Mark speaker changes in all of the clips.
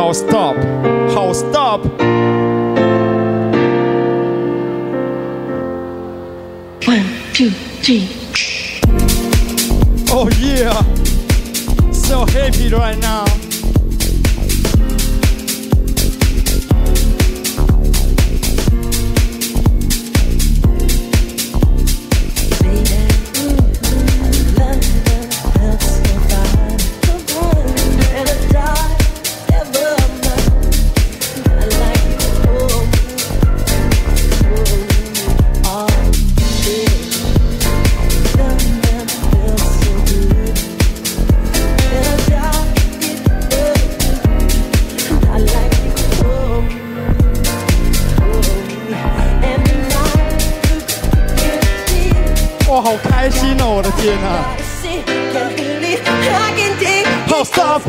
Speaker 1: 好 stop， 好 stop。
Speaker 2: 1, 2, 3.
Speaker 1: Oh yeah, so happy right now.哇，好开心哦！我的天啊！好 stop。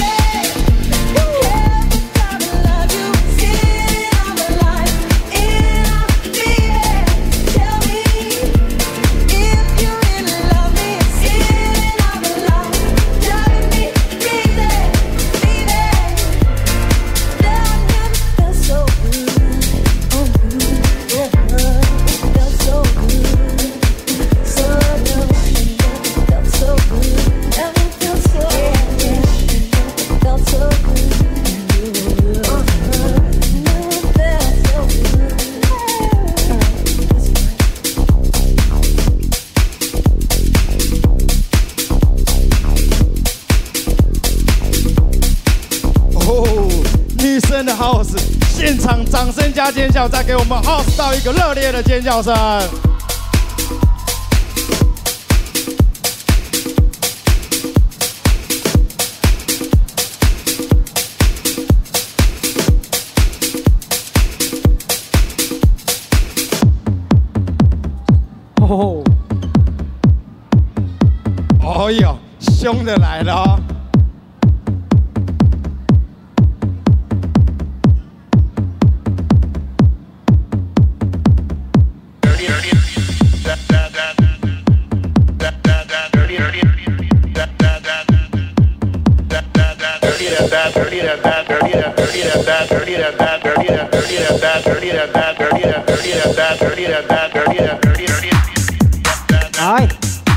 Speaker 1: 女生的 house， 现场掌声加尖叫，再给我们 house 到一个热烈的尖叫声。哦，哦哟，凶的来了哦！哎。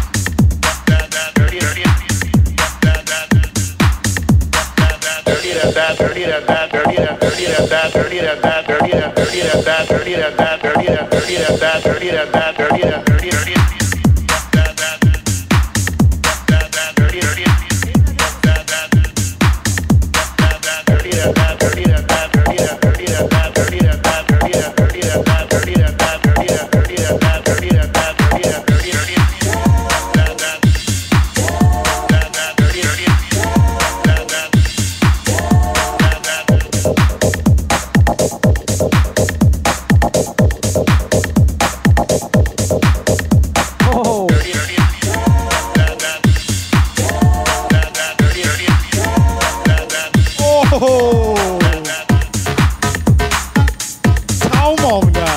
Speaker 1: 超猛的！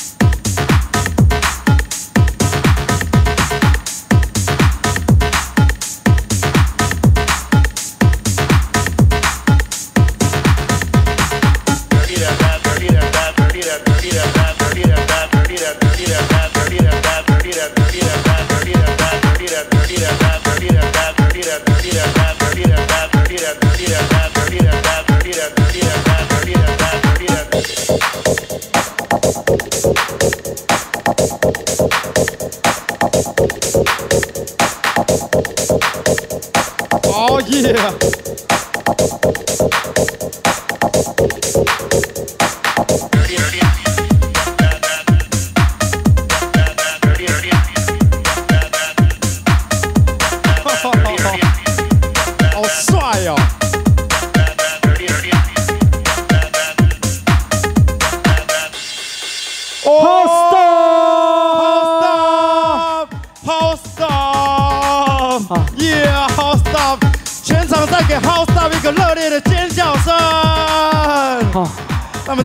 Speaker 1: 哦耶！好帅哦！好 stop！ Yeah， 好 stop！ 全场再给 House Stop 一个热烈的尖叫声！